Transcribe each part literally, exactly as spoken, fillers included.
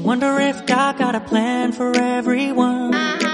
Wonder if God got a plan for everyone.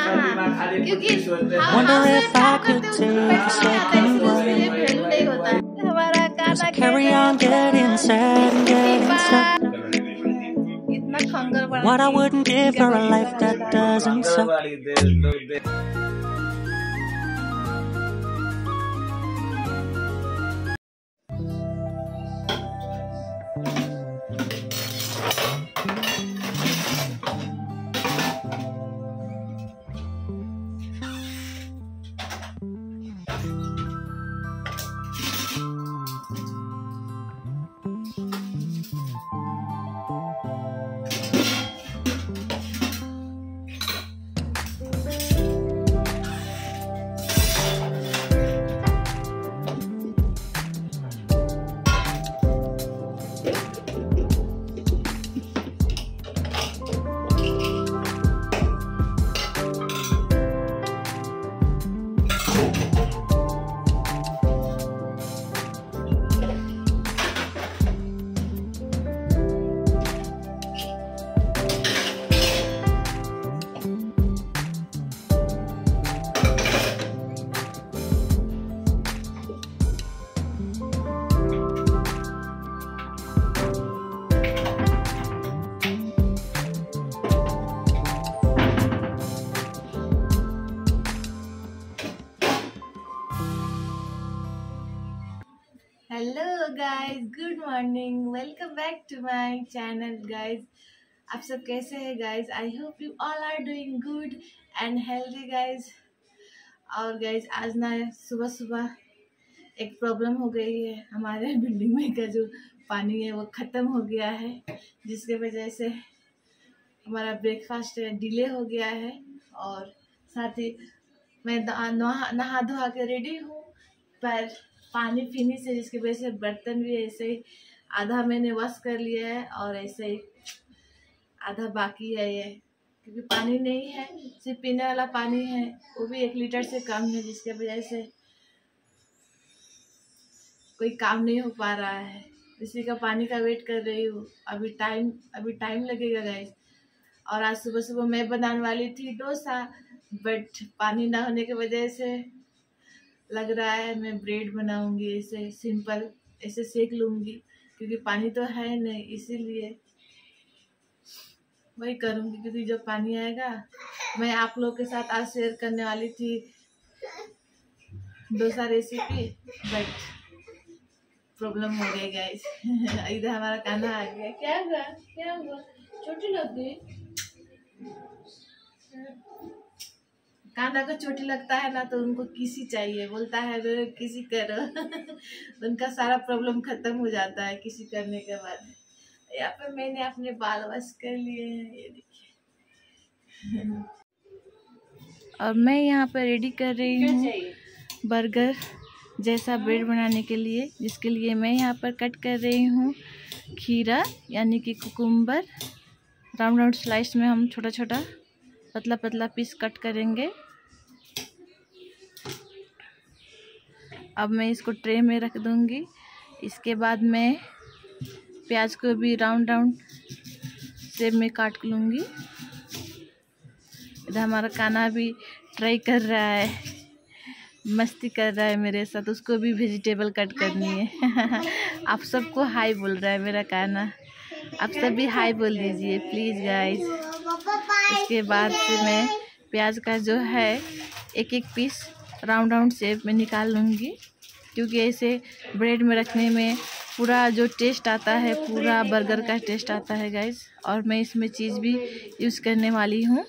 Wonder if I could take a second run. Cause I carry on getting sad and getting stuck. What I wouldn't give for a life that doesn't suck. Hello guys, good morning, welcome back to my channel guys. आप सब कैसे हैं guys? I hope you all are doing good and healthy guys. और guys आज ना सुबह सुबह एक प्रॉब्लम हो गई है, हमारे बिल्डिंग में का जो पानी है वो ख़त्म हो गया है, जिसके वजह से हमारा ब्रेकफास्ट डिले हो गया है। और साथ ही मैं नहा नहा धोआ के रेडी हूँ, पर पानी फिनिश है, जिसकी वजह से बर्तन भी ऐसे ही आधा मैंने वॉश कर लिया है और ऐसे ही आधा बाकी है ये, क्योंकि पानी नहीं है, सिर्फ पीने वाला पानी है, वो भी एक लीटर से कम है, जिसके वजह से कोई काम नहीं हो पा रहा है। इसी का पानी का वेट कर रही हूँ। अभी टाइम अभी टाइम लगेगा गाइस। और आज सुबह सुबह मैं बनाने वाली थी डोसा, बट पानी ना होने की वजह से लग रहा है मैं ब्रेड बनाऊंगी, ऐसे सिंपल ऐसे सेक लूंगी, क्योंकि पानी तो है नहीं, इसीलिए वही करूंगी। क्योंकि जब पानी आएगा, मैं आप लोगों के साथ आज शेयर करने वाली थी डोसा रेसिपी, बट प्रॉब्लम हो गई गाइस। इधर हमारा कान्हा आ गया। क्या हुआ क्या हुआ चोटी लग गई? कान्हा को चोटी लगता है ना तो उनको किसी चाहिए, बोलता है किसी करो। उनका सारा प्रॉब्लम खत्म हो जाता है किसी करने के बाद। यहाँ पे मैंने अपने बाल वॉश कर लिए हैं, ये देखिए। और मैं यहाँ पे रेडी कर रही हूँ बर्गर जैसा ब्रेड बनाने के लिए, जिसके लिए मैं यहाँ पर कट कर रही हूँ खीरा यानी कि कुकुम्बर। राउंड राउंड स्लाइस में हम छोटा छोटा पतला पतला पीस कट करेंगे। अब मैं इसको ट्रे में रख दूंगी। इसके बाद मैं प्याज को भी राउंड राउंड शेप में काट लूँगी। इधर हमारा कान्हा भी ट्राई कर रहा है, मस्ती कर रहा है मेरे साथ, उसको भी वेजिटेबल कट करनी है। आप सबको हाय बोल रहा है मेरा कान्हा, आप सब भी हाय बोल दीजिए प्लीज़ गाइस। उसके बाद से मैं प्याज का जो है एक एक पीस राउंड राउंड शेप में निकाल लूँगी, क्योंकि ऐसे ब्रेड में रखने में पूरा जो टेस्ट आता है, पूरा बर्गर का टेस्ट आता है गाइस। और मैं इसमें चीज़ भी यूज़ करने वाली हूँ।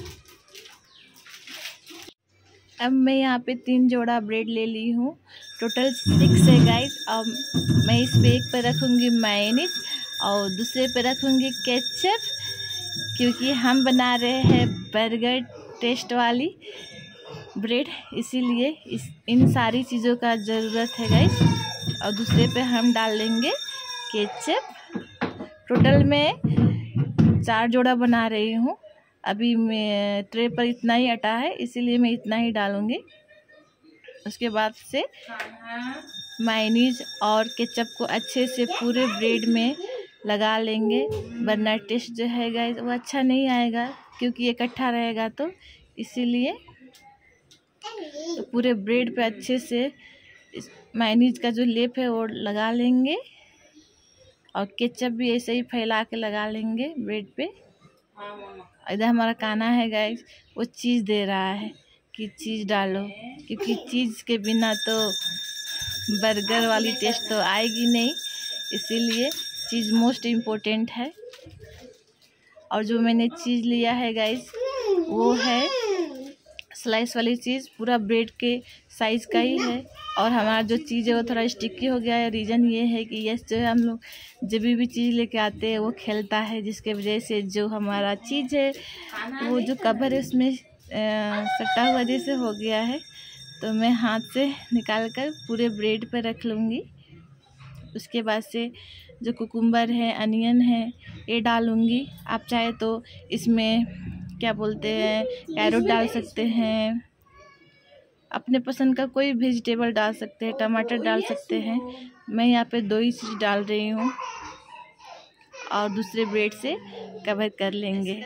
अब मैं यहाँ पे तीन जोड़ा ब्रेड ले ली हूँ, टोटल सिक्स है गाइस। अब मैं इस पे एक पे रखूँगी मेयोनीज और दूसरे पे रखूँगी केचप, क्योंकि हम बना रहे हैं बर्गर टेस्ट वाली ब्रेड, इसीलिए इस इन सारी चीज़ों का ज़रूरत है गाइस। और दूसरे पे हम डाल देंगे केचप। टोटल मैं चार जोड़ा बना रही हूँ। अभी मैं ट्रे पर इतना ही अटा है, इसीलिए मैं इतना ही डालूँगी। उसके बाद से मेयोनीज और केचप को अच्छे से पूरे ब्रेड में लगा लेंगे, वरना टेस्ट जो है गाइस वो अच्छा नहीं आएगा, क्योंकि इकट्ठा रहेगा तो इसीलिए। तो पूरे ब्रेड पे अच्छे से इस मेयोनीज का जो लेप है वो लगा लेंगे, और केचप भी ऐसे ही फैला के लगा लेंगे ब्रेड पे। इधर हमारा काना है गाइस, वो चीज़ दे रहा है कि चीज़ डालो, क्योंकि चीज़ के बिना तो बर्गर वाली टेस्ट तो आएगी नहीं, इसीलिए चीज़ मोस्ट इम्पोर्टेंट है। और जो मैंने चीज़ लिया है गाइस वो है स्लाइस वाली चीज़, पूरा ब्रेड के साइज़ का ही है। और हमारा जो चीज़ है वो थोड़ा स्टिकी हो गया है, रीज़न ये है कि यस जो है हम लोग जब भी चीज़ लेके आते हैं वो खेलता है, जिसके वजह से जो हमारा चीज़ है वो जो कवर है उसमें सटा हुआ जैसे हो गया है। तो मैं हाथ से निकाल कर पूरे ब्रेड पर रख लूँगी। उसके बाद से जो कुकुम्बर है, अनियन है, ये डालूँगी। आप चाहे तो इसमें क्या बोलते हैं कैरोट डाल सकते हैं, अपने पसंद का कोई वेजिटेबल डाल सकते हैं, टमाटर डाल सकते हैं। मैं यहाँ पे दो ही चीज़ डाल रही हूँ, और दूसरे ब्रेड से कवर कर लेंगे।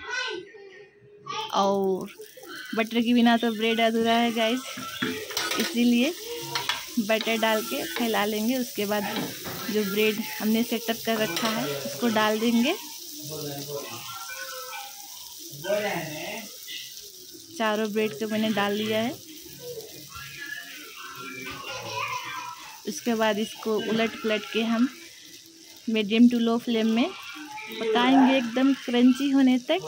और बटर के बिना तो ब्रेड अधूरा है गाइस, इसीलिए बटर डाल के फैला लेंगे। उसके बाद जो ब्रेड हमने सेटअप कर रखा है उसको डाल देंगे। चारों ब्रेड को मैंने डाल लिया है। उसके बाद इसको उलट पलट के हम मीडियम टू लो फ्लेम में पकाएंगे एकदम क्रंची होने तक।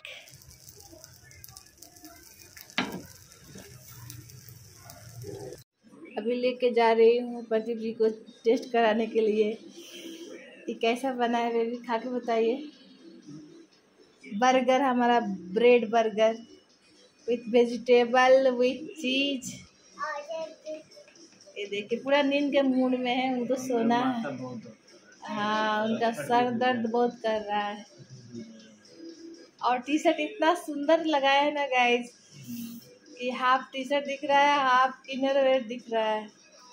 अभी लेके जा रही हूँ प्रदीप जी को टेस्ट कराने के लिए, ये कैसा बना है बेबी, खा के बताइए। बर्गर, हमारा bread burger with vegetable with cheese. ये देखिए पूरा नींद के मूड में है, उनको सोना है। हाँ, उनका सर दर्द बहुत कर रहा है। और टी शर्ट इतना सुंदर लगाया है ना गाइस कि हाफ टी शर्ट दिख रहा है, हाफ इनर वेयर दिख रहा है।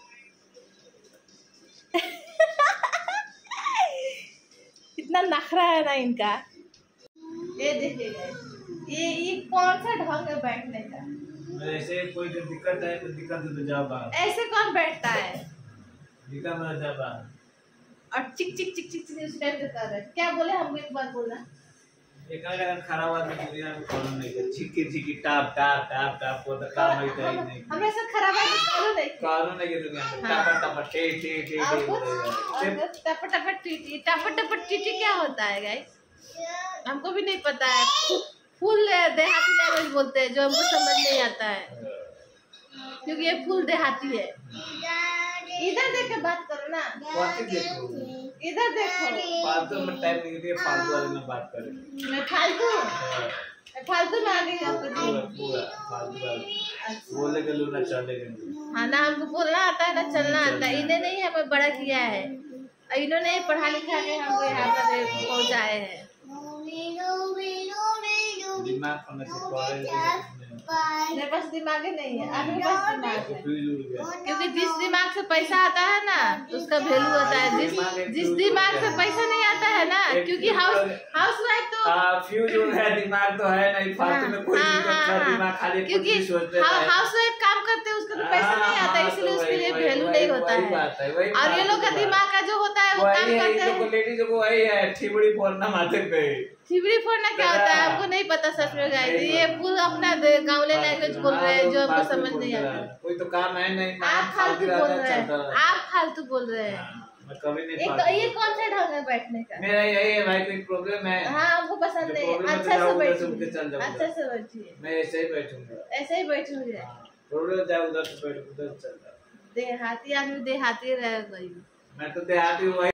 इतना नखरा है ना इनका। ये देखिए ये ये कौन सा ढंग है बैठने का। ऐसे कोई जो दिक्कत है तो दिक्कत है तो जा बाहर। ऐसे कौन बैठता है? दिक्कत में जा बाहर। और चिक चिक चिक चिक चिक उस टाइम पे कर रहे हैं। क्या बोले हमको एक बार बोलना। एक अगर खराब आदमी दुनिया में कौन नहीं है, छिकी छिकी टाप टाप टाप टाप को तो काम ही तो नहीं। हम ऐसा खराब आदमी कौन नहीं। कौन नहीं है दुनिया में। टाप टाप टे टे टे टे। टप टप टीटी, टप टप टीटी क्या होता है गाइस? हमको भी नहीं पता है। फुल देहाती लैंग्वेज बोलते हैं जो हमको समझ नहीं आता है, क्योंकि ये फुल देहाती है। इधर देख के बात करो ना। देखो इधर देखो। फालतू में टाइम नहीं दिए, फालतू वाले में बात करें। मैं फालतू फालतू में आ गई आपको। पूरा पूरा फालतू वाले बोले के लोग ना चले गए। हाँ ना, हमको बोलना आता है ना चलना आता है। इन्हें नहीं हमें बड़ा किया है, इन्होंने पढ़ा लिखा के हमको यहाँ पर पहुँचाए हैं। दिमाग होना चाहिए। मेरे पास दिमाग नहीं है, आपके पास दिमाग है। गया। क्योंकि जिस दिमाग से पैसा आता है ना उसका वैल्यू होता है। जिस जिस दिमाग से पैसा नहीं आता है ना, क्योंकि हाउस हाउस वाइफ तो हाँ फ्यूज है, दिमाग तो है नहीं, फालतू में कोई दिमाग खाली क्योंकि हाउस वाइफ काम करते हैं उसका तो पैसा नहीं आता, इसलिए उसके लिए वैल्यू नहीं होता है। और ये लोग का दिमाग का जो होता है वो काम करते हैं। लेडीज को वही है ठिबड़ी फोड़ना माथे पे। ठिबड़ी फोड़ना क्या होता है हमको नहीं पता सच में गाइस। ये फुल अपना गाँवले लैंग्वेज बोल रहे हैं जो हमको समझ नहीं आता। कोई तो काम है नहीं, आप फालतू बोल रहे हैं, आप फालतू बोल रहे हैं। मैं कभी नहीं। एक तो ये कौन सा ढंग है बैठने का? मेरा यही है भाई, कोई प्रॉब्लम है? हाँ हमको पसंद नहीं है। अच्छा से बैठिए, अच्छा से बैठिए। मैं ऐसे ही बैठूंगा, ऐसे ही बैठूंगे। प्रॉब्लम जाए उधर से बैठ, उधर चल जा। देहाती आदमी देहाती रहे भाई। मैं तो देहाती हूँ भाई।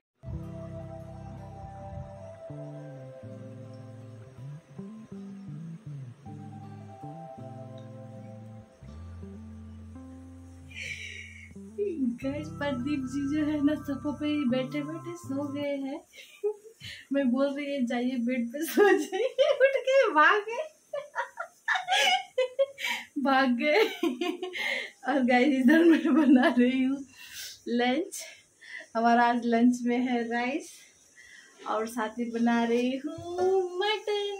गाइस प्रदीप जी जो है ना सोफा पे ही बैठे बैठे सो गए हैं। मैं बोल रही है जाइए बेड पे सो जाइए, उठ के भाग गए भाग गए। और गाइस इधर मैं बना रही हूँ लंच। हमारा आज लंच में है राइस और साथ में बना रही हूँ मटन।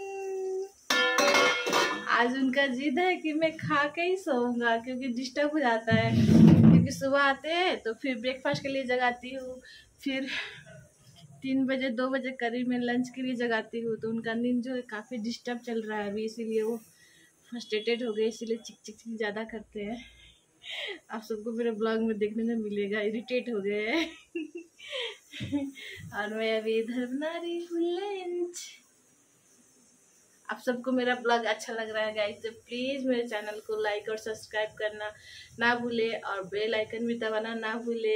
आज उनका जिद है कि मैं खा के ही सोऊंगा क्योंकि डिस्टर्ब हो जाता है, क्योंकि सुबह आते हैं तो फिर ब्रेकफास्ट के लिए जगाती हूँ, फिर तीन बजे दो बजे करीब में लंच के लिए जगाती हूँ, तो उनका नींद जो है काफ़ी डिस्टर्ब चल रहा है अभी, इसीलिए वो फ्रस्ट्रेटेड हो गए, इसीलिए चिक चिक चिक ज़्यादा करते हैं। आप सबको मेरे ब्लॉग में देखने को मिलेगा, इरिटेट हो गए हैं। और मैं अभी इधर बना रही हूँ लंच। आप सबको मेरा ब्लॉग अच्छा लग रहा है गाइस तो प्लीज़ मेरे चैनल को लाइक और सब्सक्राइब करना ना भूले और बेल आइकन भी दबाना ना भूले।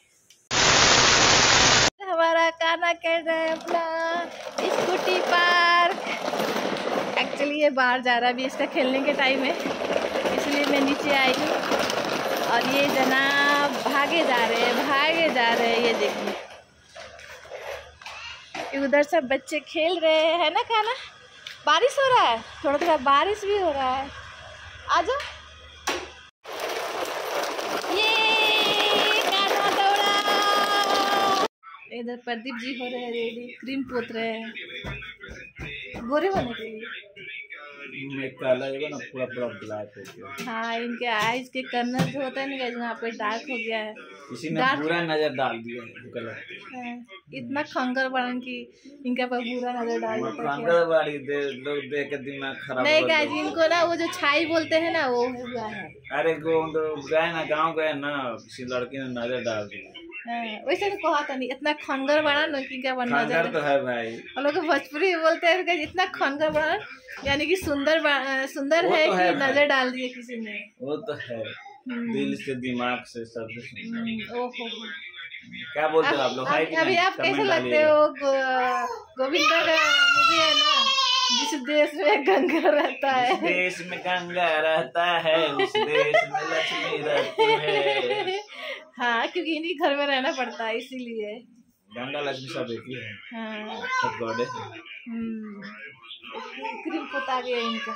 हमारा काना कर रहा है अपना स्कूटी पार्क। एक्चुअली ये बाहर जा रहा है, अभी इसका खेलने के टाइम है, इसलिए मैं नीचे आई हूँ। और ये जनाब भागे जा रहे हैं भागे जा रहे हैं, ये देखिए उधर सब बच्चे खेल रहे हैं, है ना काना? बारिश हो रहा है, थोड़ा थोड़ा बारिश भी हो रहा है। आजा, ये काना दौड़ा। इधर प्रदीप जी हो रहे हैं रेडी, क्रीम पोत रहे हैं गोरे होने के लिए। मैं काला है ना, पूरा पूरा ब्लैक हो गया। हाँ, इनके आईज के कर्नर जो होता है ना गाइस, वहाँ पे डार्क हो गया है, किसी ने बुरा नजर डाल दिया है कलर। हाँ, इतना खंगर बनन की इनका पर बुरा नजर डाल देता है। खंगर वाली दे लोग देख के दिमाग खराब नहीं गाइस, इनको ना वो जो छाई बोलते हैं ना वो हुआ है। अरे गो गए ना गाँव गए ना, किसी लड़की ने नजर डाल दिया। वैसे तो कहा था नहीं, इतना खंगर बना ना कि क्या बनना खंगर तो है भाई, हम लोग भोजपुरी बोलते हैं इतना खंगर बना, यानी कि सुंदर सुंदर है तो कि है नजर डाल दिए किसी ने। वो तो है, दिल से दिमाग से सब। ओहो, क्या बोलते हो आप लोग? अभी आप कैसे लगते हो? गोविंदा का मूवी है ना, जिस देश में गंगा रहता है, देश में गंगा रहता है उस देश में लक्ष्मी रहती है। हाँ, क्योंकि इन्हीं घर में रहना पड़ता है इसीलिए। गंगा लक्ष्मी सब एक ही है। हाँ, सब गॉडेस है। क्रीम पोता गया इनका।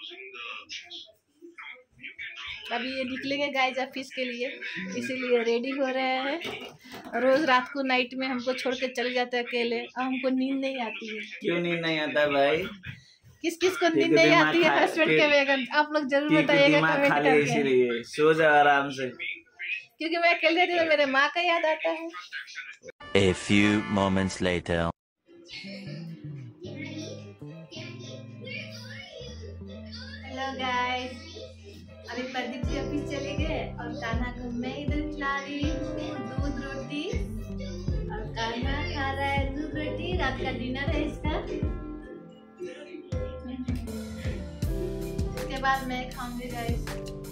अभी ये निकलेंगे गाइस ऑफिस के लिए, इसीलिए रेडी हो रहे हैं। रोज रात को नाइट में हमको छोड़ के चले जाते हैं अकेले, और हमको नींद नहीं आती है। क्यों नींद नहीं आता भाई? किस किस को नींद नहीं आती है हस्बैंड के बगैर? आप लोग जरूर बताइएगा कमेंट करके। इसीलिए सो जाओ आराम से, क्योंकि मैं अकेले रहती हूँ तो मेरे माँ का याद आता है। A few moments later. Hello guys, अभी प्रदीप जी ऑफिस चले गए और कान्हा को मैं इधर खिला रही हूँ दूध रोटी, और कान्हा खा रहा है दूध रोटी। रात का डिनर है इसका, उसके बाद मैं खाऊंगी गाइस।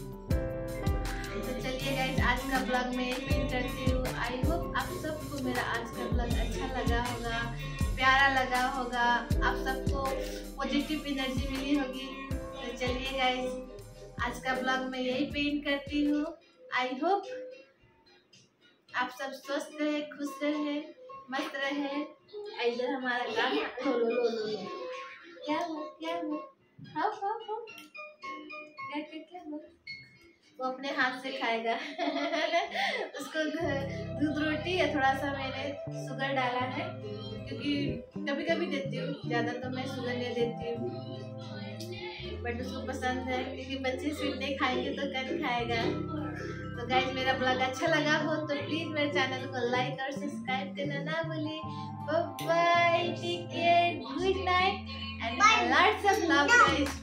तो चलिए गाइस, आज का ब्लॉग में यही एंड करती हूँ। आई होप आप सबको मेरा आज का ब्लॉग अच्छा लगा होगा, प्यारा लगा होगा, आप सबको पॉजिटिव एनर्जी मिली होगी। तो चलिए गाइस, आज का ब्लॉग मैं यही पेंट करती हूँ। आई होप आप सब स्वस्थ रहे, खुश रहे, मस्त रहे। इधर हमारा काम लो लो लो लो लो क्या हुआ क्या हुआ हाँ हाँ हाँ क्या क्या क्या हुआ? वो अपने हाथ से खाएगा। उसको दूध रोटी या थोड़ा सा मैंने शुगर डाला है, क्योंकि कभी कभी देती हूँ, ज़्यादा तो मैं शुगर नहीं देती हूँ, बट उसको पसंद है, क्योंकि बच्चे स्वीट नहीं खाएंगे तो कौन खाएगा। तो गाइस, मेरा ब्लॉग अच्छा लगा हो तो प्लीज़ मेरे चैनल को लाइक और सब्सक्राइब करना ना भूलिए। Bye bye, take care, good night and lots of love guys.